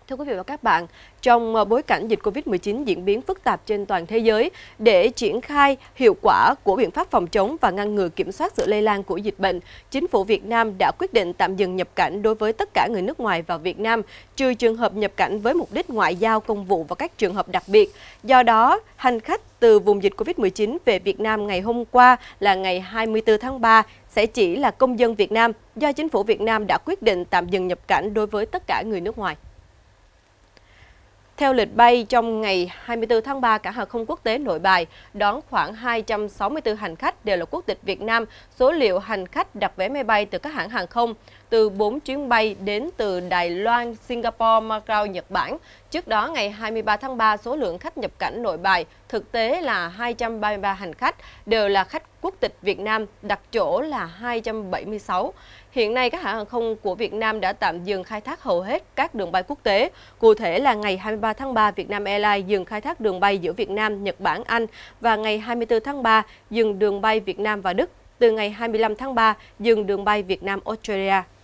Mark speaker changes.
Speaker 1: Thưa quý vị và các bạn, trong bối cảnh dịch Covid-19 diễn biến phức tạp trên toàn thế giới, để triển khai hiệu quả của biện pháp phòng chống và ngăn ngừa kiểm soát sự lây lan của dịch bệnh, Chính phủ Việt Nam đã quyết định tạm dừng nhập cảnh đối với tất cả người nước ngoài vào Việt Nam, trừ trường hợp nhập cảnh với mục đích ngoại giao, công vụ và các trường hợp đặc biệt. Do đó, hành khách từ vùng dịch Covid-19 về Việt Nam ngày hôm qua là ngày 24 tháng 3 sẽ chỉ là công dân Việt Nam, do Chính phủ Việt Nam đã quyết định tạm dừng nhập cảnh đối với tất cả người nước ngoài. Theo lịch bay, trong ngày 24 tháng 3, cảng hàng không quốc tế Nội Bài đón khoảng 264 hành khách đều là quốc tịch Việt Nam. Số liệu hành khách đặt vé máy bay từ các hãng hàng không từ 4 chuyến bay đến từ Đài Loan, Singapore, Macau, Nhật Bản. Trước đó, ngày 23 tháng 3, số lượng khách nhập cảnh Nội Bài thực tế là 233 hành khách, đều là khách quốc tịch Việt Nam, đặt chỗ là 276. Hiện nay, các hãng hàng không của Việt Nam đã tạm dừng khai thác hầu hết các đường bay quốc tế. Cụ thể là ngày 23 tháng 3, Vietnam Airlines dừng khai thác đường bay giữa Việt Nam, Nhật Bản, Anh và ngày 24 tháng 3 dừng đường bay Việt Nam và Đức. Từ ngày 25 tháng 3 dừng đường bay Việt Nam, Australia.